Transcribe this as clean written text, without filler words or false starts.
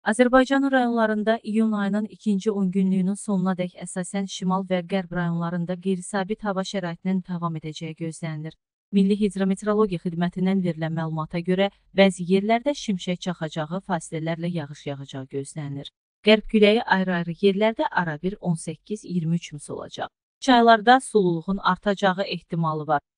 Azərbaycanın rayonlarında iyun ayının ikinci 10 günlüyünün sonunadək əsasən şimal və qərb rayonlarında qeyri-sabit hava şəraitinin davam edəcəyi gözlənilir. Milli Hidrometeorologiya Xidmətindən verilən məlumata görə, bəzi yerlərdə şimşək çaxacağı, fasilələrlə yağış yağacağı gözlənilir. Qərb küləyi ayrı-ayrı yerlərdə arabir 18-23 olacaq. Çaylarda sululuğun artacağı ehtimalı var.